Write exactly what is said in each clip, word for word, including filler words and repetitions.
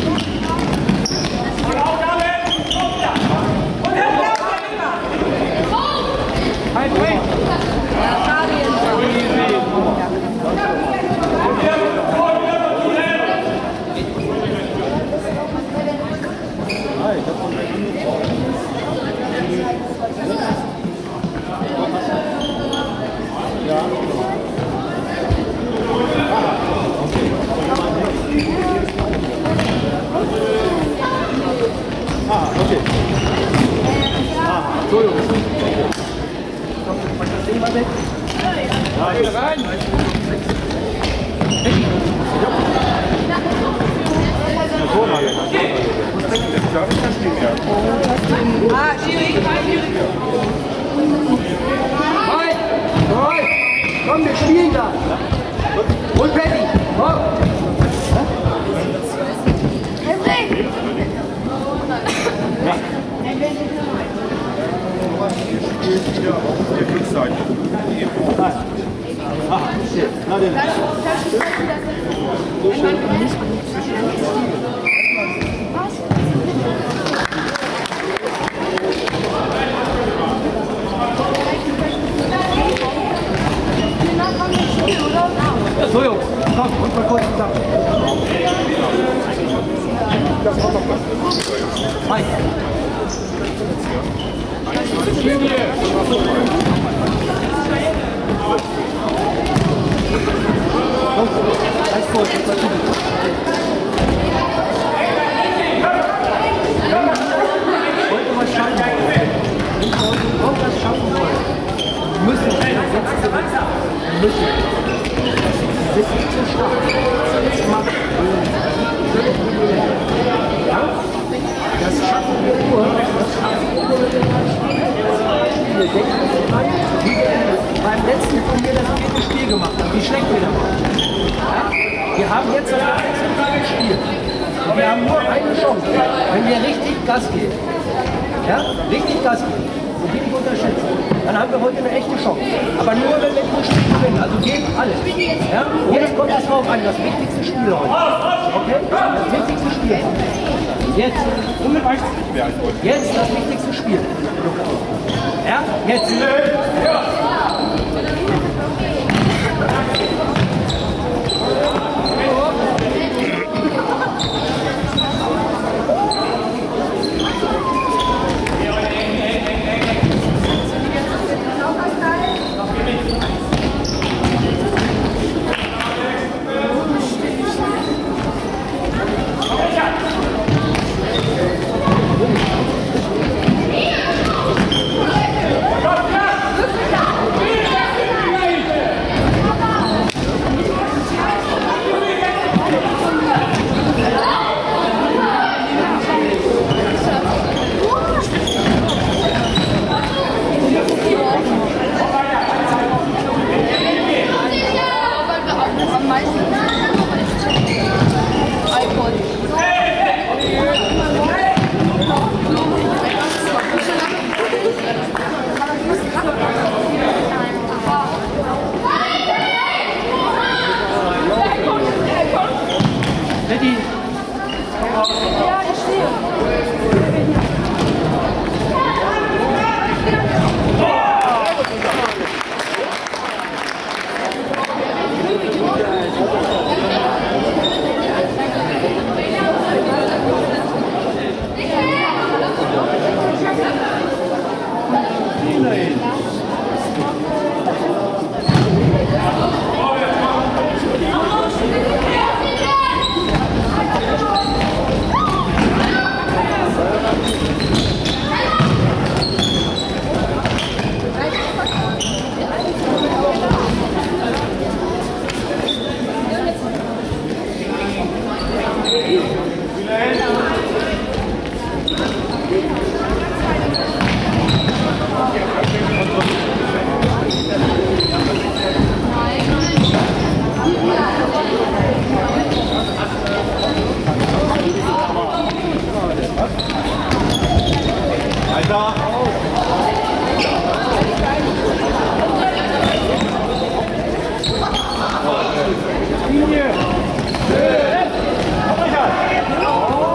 Komm, wir spielen da. Und Patty, komm. Na denn. So, Jungs, komm, und mal kurz zusammen. Das kommt noch was. Hi. Alles gut, das war gut. Wollt ihr was schaffen wollen? Wenn ihr irgendwas schaffen wollt, müssen wir jetzt zurück. Müssen. Das ist nicht zu stark. Das macht ja? Das schaffen wir nur. Das schaffen wir nur mit den Spiele. Denken wir beim letzten Turnier das vierte Spiel gemacht haben, wie schlecht wir da waren. Ja? Wir haben jetzt das letzte Spiel. Und wir haben nur eine Chance, wenn wir richtig Gas geben. Ja? Richtig Gas geben. Und die nicht unterschätzen. Dann haben wir heute eine echte Chance. Aber nur, wenn wir dieses Spiel gewinnen. Also geben alles. Ja? Jetzt kommt es drauf an, das wichtigste Spiel heute. Okay? Das wichtigste Spiel. Jetzt. Jetzt das wichtigste Spiel. Ja? Jetzt. Linie!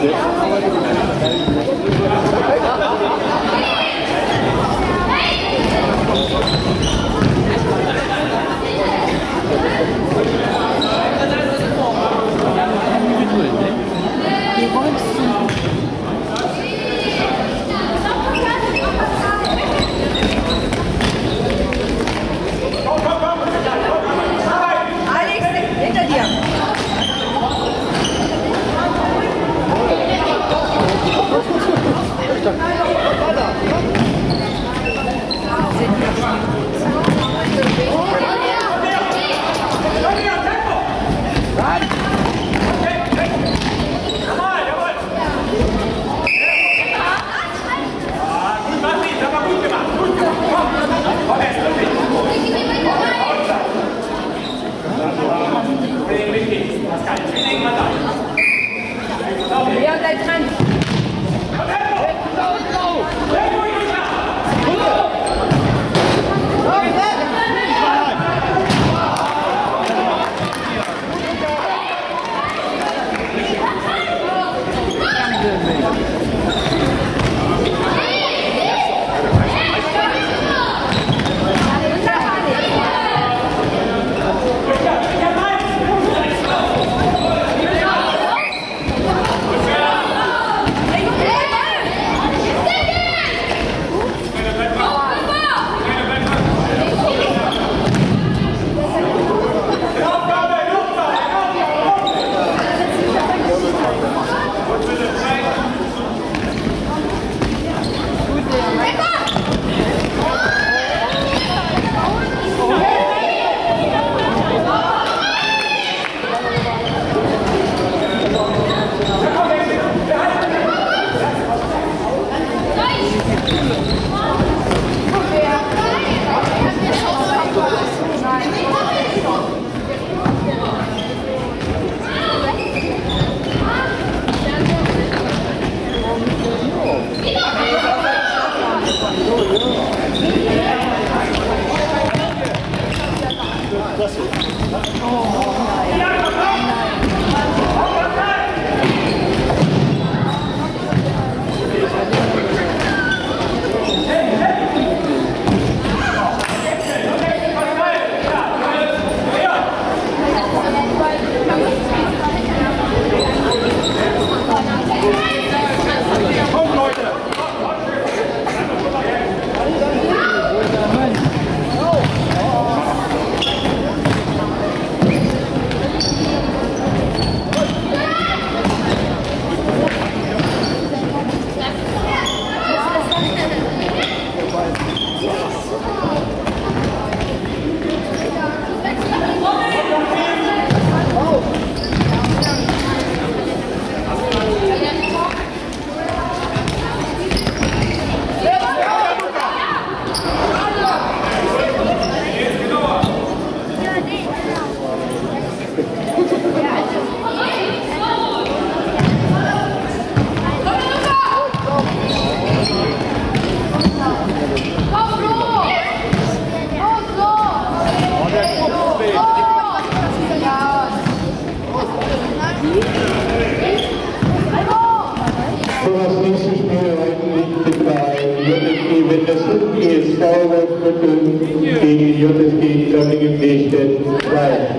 Gegen J S G Groningen Bestedt zwei.